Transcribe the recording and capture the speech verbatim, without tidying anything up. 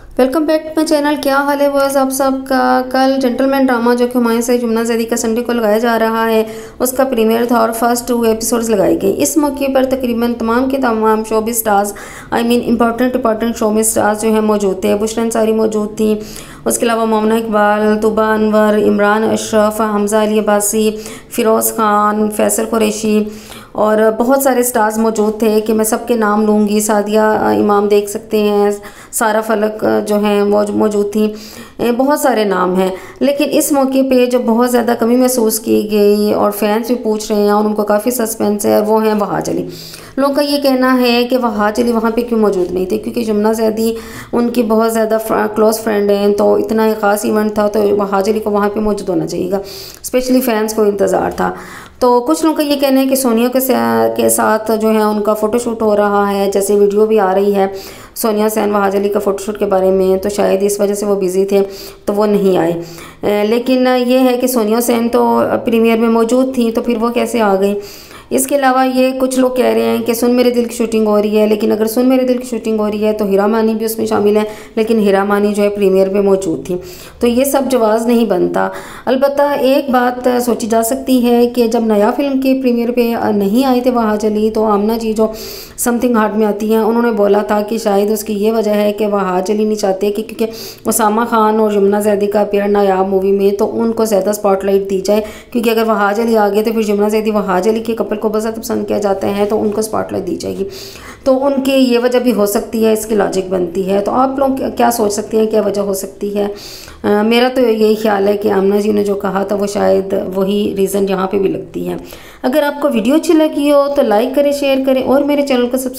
Welcome back to my channel. क्या हाल है बॉयज़ आप सबका। कल जेंटलमैन ड्रामा जो कि हुमायूं से जुम्ना ज़ैदी का संडे को लगाया जा रहा है उसका प्रीमियर था और फर्स्ट टू एपिसोड्स लगाए गए। इस मौके पर तकरीबन तमाम के तमाम showbiz stars I mean important important showbiz stars जो है मौजूद थे। बुशरा अंसारी मौजूद थी, उसके अलावा मोमना इकबाल, तुबा अनवर, इमरान अशरफ, हमजा अली अब्बासी, फ़िरोज़ खान, फैसल कुरैशी और बहुत सारे स्टार्स मौजूद थे कि मैं सबके नाम लूँगी। सादिया इमाम देख सकते हैं, सारा फलक जो हैं वो मौजूद थी, बहुत सारे नाम हैं। लेकिन इस मौके पे जो बहुत ज़्यादा कमी महसूस की गई और फैंस भी पूछ रहे हैं और उनको काफ़ी सस्पेंस है, वो हैं वहाज अली। लोगों का ये कहना है कि वहाज अली वहाँ पे क्यों मौजूद नहीं थे, क्योंकि जुम्ना ज़ैदी उनकी बहुत ज़्यादा क्लोज़ फ्रेंड हैं, तो इतना ख़ास इवेंट था तो वहाज अली को वहाँ पे मौजूद होना चाहिए। स्पेशली फ़ैंस को इंतज़ार था। तो कुछ लोगों का ये कहना है कि सोनिया के के साथ जो है उनका फ़ोटोशूट हो रहा है, जैसे वीडियो भी आ रही है सोनिया सैन वहाज अली का फ़ोटोशूट के बारे में, तो शायद इस वजह से वो बिज़ी थे तो वो नहीं आए। लेकिन ये है कि सोनिया सैन तो प्रीमियर में मौजूद थी, तो फिर वो कैसे आ गई। इसके अलावा ये कुछ लोग कह रहे हैं कि सुन मेरे दिल की शूटिंग हो रही है, लेकिन अगर सुन मेरे दिल की शूटिंग हो रही है तो हीरा मानी भी उसमें शामिल है, लेकिन हीरा मानी जो है प्रीमियर में मौजूद थी, तो ये सब जवाज़ नहीं बनता। अलबत्ता एक बात सोची जा सकती है कि जब नया फिल्म के प्रीमियर पे नहीं आए थे वहाज अली, तो आमना जी जो समथिंग हार्ट में आती हैं उन्होंने बोला था कि शायद उसकी ये वजह है कि वहाज अली नहीं चाहते कि क्योंकि उसामा खान और जुम्ना ज़ैदी का पेयर नायाब मूवी में, तो उनको ज़्यादा स्पॉटलाइट दी जाए, क्योंकि अगर वहाज अली आ गए तो फिर जुम्ना ज़ैदी वहाज अली के कपल को बहुत ज़्यादा पसंद किया जाते हैं, तो उनको स्पॉटलाइट दी जाएगी। तो उनकी ये वजह भी हो सकती है, इसकी लॉजिक बनती है। तो आप लोग क्या सोच सकते हैं, क्या वजह हो सकती है। आ, मेरा तो यही ख्याल है कि आमना जी ने जो कहा था वो शायद वही रीज़न यहाँ पे भी लगती है। अगर आपको वीडियो अच्छी लगी हो तो लाइक करें, शेयर करें और मेरे चैनल को सब्सक्राइब